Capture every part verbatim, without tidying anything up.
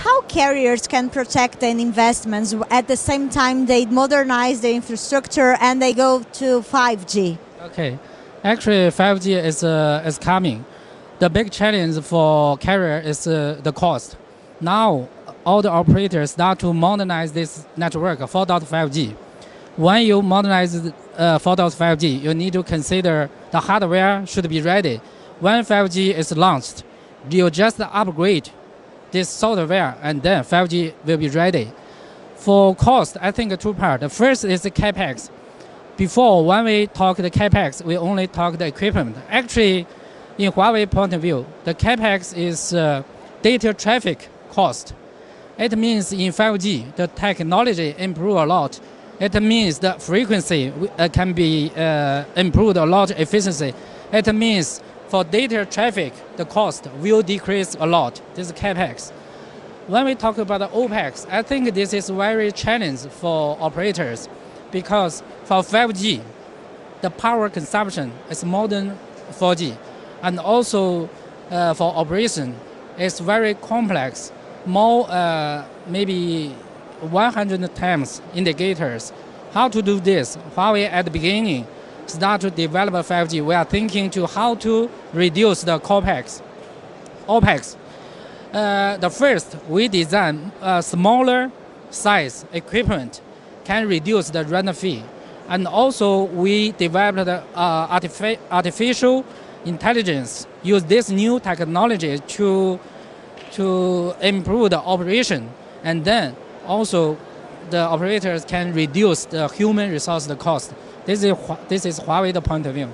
how carriers can protect their investments at the same time they modernize the infrastructure and they go to five G? Okay, actually five G is, uh, is coming. The big challenge for carrier is uh, the cost. Now, all the operators start to modernize this network, four point five G. When you modernize uh, four point five G, you need to consider the hardware should be ready. When five G is launched, you just upgrade this software and then five G will be ready. For cost, I think two parts. The first is the capex. Before, when we talk the capex, we only talk the equipment. Actually, in Huawei point of view, the capex is uh, data traffic cost. It means in five G, the technology improve a lot. It means the frequency uh, can be uh, improved a lot, efficiency. It means for data traffic, the cost will decrease a lot. This is capex. When we talk about the OPEX, I think this is very challenging for operators because for five G, the power consumption is more than four G. And also uh, for operation, it's very complex, more uh, maybe one hundred times indicators. How to do this? Huawei at the beginning start to develop five G. We are thinking to how to reduce the COPEX, OPEX. Uh, the first, we design a smaller size equipment can reduce the run fee. And also we developed uh, artific artificial intelligence, use this new technology to, to improve the operation. And then also the operators can reduce the human resource cost. This is, this is Huawei's point of view.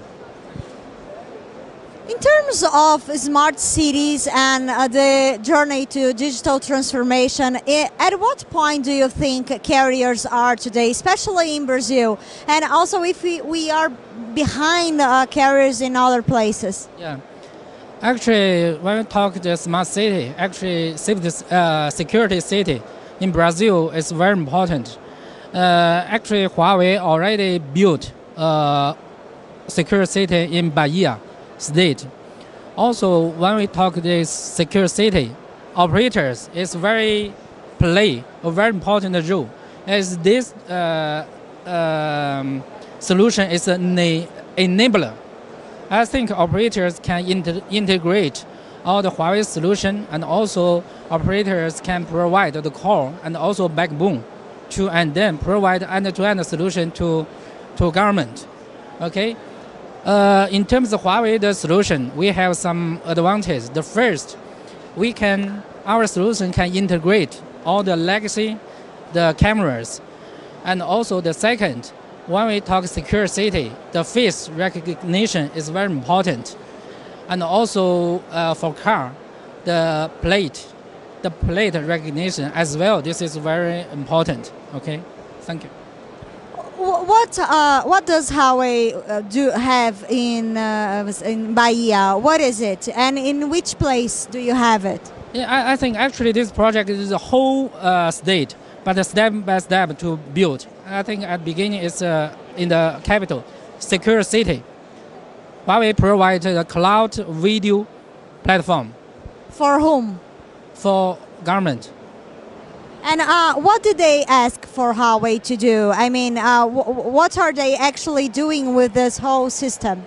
In terms of smart cities and uh, the journey to digital transformation, it, at what point do you think carriers are today, especially in Brazil? And also if we, we are behind uh, carriers in other places? Yeah. Actually, when we talk the smart city, actually safety, uh, security city in Brazil is very important. Uh, actually, Huawei already built a secure city in Bahia state. Also, when we talk this secure city, operators is very play a very important role. As this uh, um, solution is an enabler. I think operators can inter integrate all the Huawei solution, and also operators can provide the core and also backbone to and then provide end-to-end solution to, to government. Okay. Uh, in terms of Huawei the solution, we have some advantage. The first, we can our solution can integrate all the legacy, the cameras, and also the second, when we talk secure city, the face recognition is very important, and also uh, for car, the plate, the plate recognition as well. This is very important. Okay, thank you. What uh, what does Huawei uh, do have in uh, in Bahia? What is it, and in which place do you have it? Yeah, I, I think actually this project is a whole uh, state, but a step by step to build. I think at the beginning it's uh, in the capital, secure city. Huawei provided a cloud video platform. For whom? For government. And uh, what did they ask for Huawei to do? I mean, uh, w what are they actually doing with this whole system?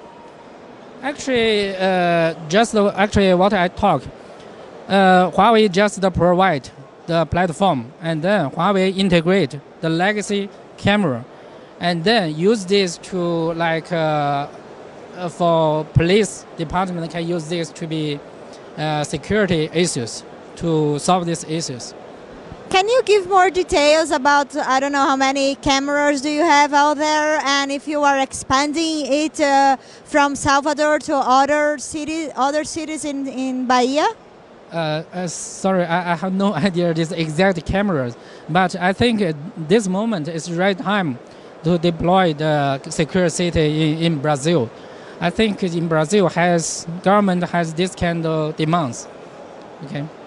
Actually, uh, just uh, actually what I talk, uh, Huawei just provide the platform, and then Huawei integrate the legacy camera, and then use this to like uh, uh, for police department can use this to be uh, security issues to solve these issues. Can you give more details about, I don't know how many cameras do you have out there, and if you are expanding it uh, from Salvador to other cities, other cities in, in Bahia? Uh, uh, sorry, I, I have no idea this exact cameras, but I think at this moment is the right time to deploy the secure city in, in Brazil. I think in Brazil has government has this kind of demands. Okay.